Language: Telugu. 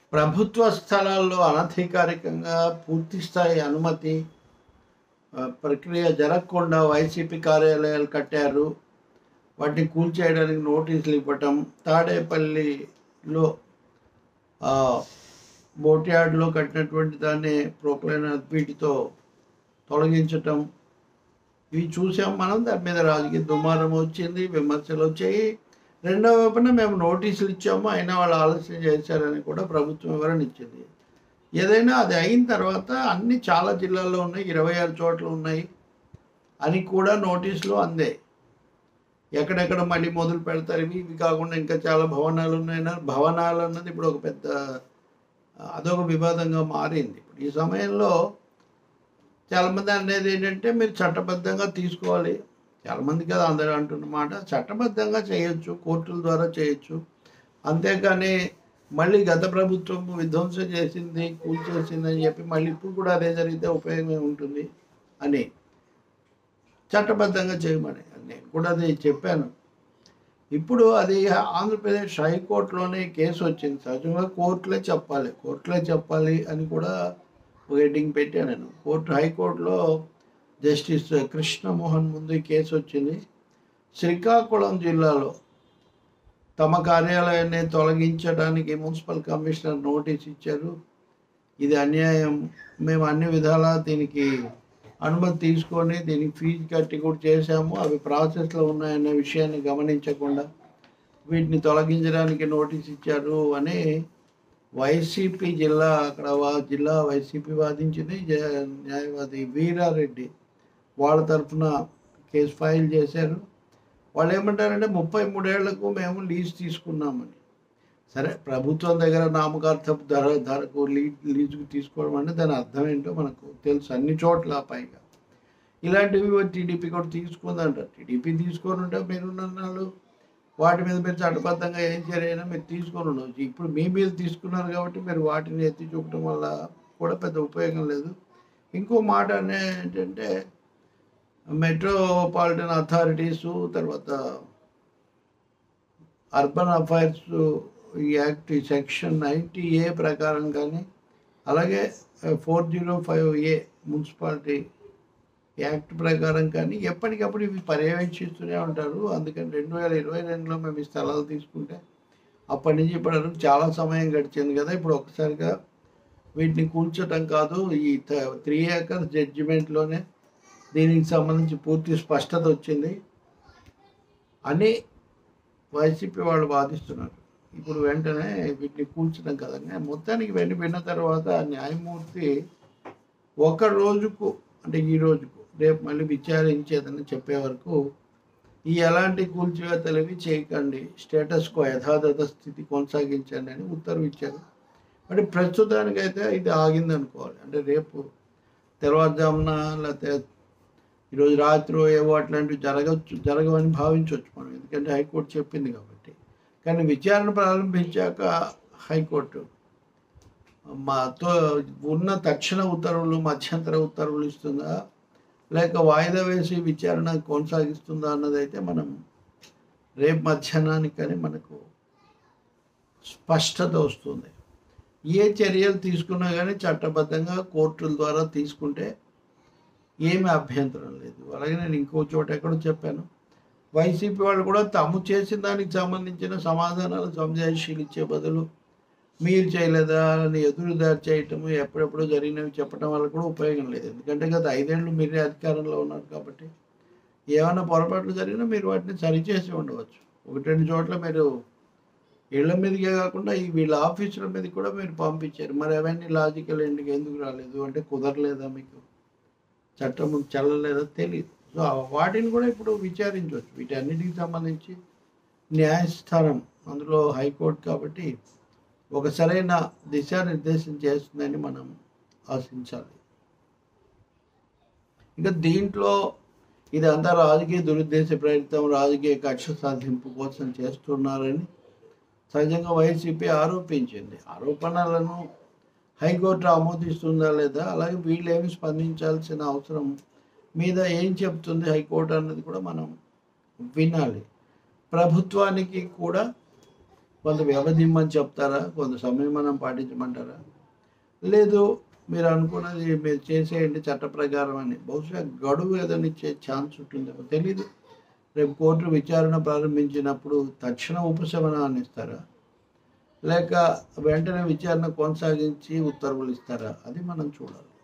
ప్రభుత్వ స్థలాల్లో అనధికారికంగా పూర్తి స్థాయి అనుమతి ప్రక్రియ జరగకుండా వైసీపీ కార్యాలయాలు కట్టారు. వాటిని కూల్చేయడానికి నోటీసులు ఇవ్వటం, తాడేపల్లిలో బోట్యార్డ్లో కట్టినటువంటి దాన్ని ప్రొక్లైన్ వీటితో తొలగించటం, ఇవి చూసాం మనం. దాని మీద రాజకీయ దుమారం వచ్చింది, విమర్శలు వచ్చాయి. రెండో వైపున మేము నోటీసులు ఇచ్చాము, అయినా వాళ్ళు ఆలస్యం చేశారని కూడా ప్రభుత్వం వివరణ ఇచ్చింది. ఏదైనా అది అయిన తర్వాత అన్ని చాలా జిల్లాల్లో ఉన్నాయి, 26 చోట్ల ఉన్నాయి అని కూడా నోటీసులు అందాయి. ఎక్కడెక్కడ మళ్ళీ మొదలు పెడతారు, ఇవి కాకుండా ఇంకా చాలా భవనాలు ఉన్నాయన్నారు. భవనాలు అన్నది ఇప్పుడు ఒక పెద్ద అదొక వివాదంగా మారింది. ఇప్పుడు ఈ సమయంలో చాలామంది అనేది ఏంటంటే మీరు చట్టబద్ధంగా తీసుకోవాలి. చాలామంది కదా అందరూ అంటున్నమాట, చట్టబద్ధంగా చేయొచ్చు, కోర్టుల ద్వారా చేయొచ్చు. అంతేకాని మళ్ళీ గత ప్రభుత్వం విధ్వంసం చేసింది, కూల్చేసింది అని చెప్పి మళ్ళీ ఇప్పుడు కూడా అదే జరిగితే ఉపయోగమే ఉంటుంది అని చట్టబద్ధంగా చేయమని నేను కూడా అది చెప్పాను. ఇప్పుడు అది ఆంధ్రప్రదేశ్ హైకోర్టులోనే కేసు వచ్చింది. సహజంగా కోర్టులే చెప్పాలి అని కూడా హెడ్డింగ్ పెట్టాను నేను. హైకోర్టులో జస్టిస్ కృష్ణమోహన్ ముందు ఈ కేసు వచ్చింది. శ్రీకాకుళం జిల్లాలో తమ కార్యాలయాన్ని తొలగించడానికి మున్సిపల్ కమిషనర్ నోటీస్ ఇచ్చారు. ఇది అన్యాయం, మేము అన్ని విధాలా దీనికి అనుమతి తీసుకొని దీనికి ఫీజు కట్టి కూడా చేశాము, అవి ప్రాసెస్లో ఉన్నాయనే విషయాన్ని గమనించకుండా వీటిని తొలగించడానికి నోటీస్ ఇచ్చారు అని వైసీపీ జిల్లా వైసీపీ వాదించింది. న్యాయవాది వీరారెడ్డి వాళ్ళ తరఫున కేసు ఫైల్ చేశారు. వాళ్ళు ఏమంటారంటే 33 ఏళ్లకు మేము లీజ్ తీసుకున్నామని. సరే, ప్రభుత్వం దగ్గర నామకార్థపు ధరకు లీజుకు తీసుకోవడం అంటే దాని అర్థం ఏంటో మనకు తెలుసు. అన్ని చోట్ల పైగా ఇలాంటివి టీడీపీ కూడా తీసుకుందంటారు. టీడీపీ తీసుకొని ఉంటే మీరున్నాళ్ళు వాటి మీద మీరు చట్టబద్ధంగా ఏం చర్యైనా మీరు తీసుకొని ఉండవచ్చు. ఇప్పుడు మీ మీద తీసుకున్నారు కాబట్టి మీరు వాటిని ఎత్తి చూపడం వల్ల కూడా పెద్ద ఉపయోగం లేదు. ఇంకో మాట ఏంటంటే మెట్రోపాలిటన్ అథారిటీసు, తర్వాత urban affairs act section 90A ప్రకారం కానీ, అలాగే 405A మున్సిపాలిటీ యాక్ట్ ప్రకారం కానీ ఎప్పటికప్పుడు ఇవి పర్యవేక్షిస్తూనే ఉంటారు. అందుకని 2022లో మేము ఈ స్థలాలు తీసుకుంటే అప్పటి నుంచి ఇప్పటి వరకు చాలా సమయం గడిచింది కదా. ఇప్పుడు ఒకసారిగా వీటిని కూల్చటం కాదు, ఈ 3 acres జడ్జిమెంట్లోనే దీనికి సంబంధించి పూర్తి స్పష్టత వచ్చింది అని వైసీపీ వాళ్ళు వాదిస్తున్నారు. ఇప్పుడు వెంటనే వీటిని కూల్చడం కదండి. మొత్తానికి విన్న తర్వాత న్యాయమూర్తి ఒక రోజుకు, అంటే ఈ రోజుకు రేపు మళ్ళీ విచారించేదని చెప్పే వరకు ఈ ఎలాంటి కూల్చివేతలవి చేయకండి, స్టేటస్ కో యథాతథ స్థితి కొనసాగించండి అని ఉత్తర్వు ఇచ్చారు. అంటే ప్రస్తుతానికైతే ఇది ఆగింది అనుకోవాలి. అంటే రేపు తెల్లవారుజామున లేకపోతే ఈరోజు రాత్రి ఏవో అట్లాంటివి జరగవని భావించవచ్చు మనం, ఎందుకంటే హైకోర్టు చెప్పింది కాబట్టి. కానీ విచారణ ప్రారంభించాక హైకోర్టు మాతో ఉన్న తక్షణ ఉత్తర్వులు, మధ్యంతర ఉత్తర్వులు ఇస్తుందా లేక వాయిదా వేసి విచారణ కొనసాగిస్తుందా అన్నది అయితే మనం రేపు మధ్యాహ్నానికని మనకు స్పష్టత వస్తుంది. ఏ చర్యలు తీసుకున్నా కానీ చట్టబద్ధంగా కోర్టుల ద్వారా తీసుకుంటే ఏమీ అభ్యంతరం లేదు. అలాగే నేను ఇంకో చోట ఎక్కడో చెప్పాను, వైసీపీ వాళ్ళు కూడా తాము చేసిన దానికి సంబంధించిన సమాధానాలు సంజాయిషీలు ఇచ్చే బదులు మీరు చేయలేదా అని ఎదురుదారి చేయటము, ఎప్పుడెప్పుడో జరిగినవి చెప్పడం వల్ల కూడా ఉపయోగం లేదు. ఎందుకంటే గత 5 ఏళ్ళు మీరే అధికారంలో ఉన్నారు కాబట్టి ఏమైనా పొరపాట్లు జరిగినా మీరు వాటిని సరిచేసి ఉండవచ్చు. 1-2 చోట్ల మీరు ఇళ్ల మీదకే కాకుండా ఈ వీళ్ళ ఆఫీసుల మీద కూడా మీరు పంపించారు. మరి అవన్నీ లాజికల్ ఎండ్కి ఎందుకు రాలేదు అంటే కుదరలేదా, మీకు చట్టం చెల్లలేదా తెలియదు. సో వాటిని కూడా ఇప్పుడు విచారించవచ్చు. వీటన్నిటికి సంబంధించి న్యాయస్థానం, అందులో హైకోర్టు కాబట్టి ఒక సరైన దిశానిర్దేశం చేస్తుందని మనం ఆశించాలి. ఇంకా దీంట్లో ఇదంతా రాజకీయ దురుద్దేశ ప్రయత్నం, రాజకీయ కక్ష సాధింపు కోసం చేస్తున్నారని సహజంగా వైసీపీ ఆరోపించింది. ఆరోపణలను హైకోర్టు ఆమోదిస్తుందా లేదా, అలాగే వీళ్ళేమి స్పందించాల్సిన అవసరం మీద ఏం చెప్తుంది హైకోర్టు అన్నది కూడా మనం వినాలి. ప్రభుత్వానికి కూడా కొంత వ్యవధి ఇమ్మని చెప్తారా? కొంత సంయమనం పాటించమంటారా? లేదు మీరు అనుకున్నది మీరు చేసేయండి చట్ట ప్రకారం అని బహుశా గడువు ఏదైనా ఇచ్చే ఛాన్స్ ఉంటుందేమో తెలీదు. రేపు కోర్టు విచారణ ప్రారంభించినప్పుడు తక్షణ ఉపశమనాన్ని ఇస్తారా? లేక వెంటనే విచారణ కొనసాగించి ఉత్తర్వులు ఇస్తారా? అది మనం చూడాలి.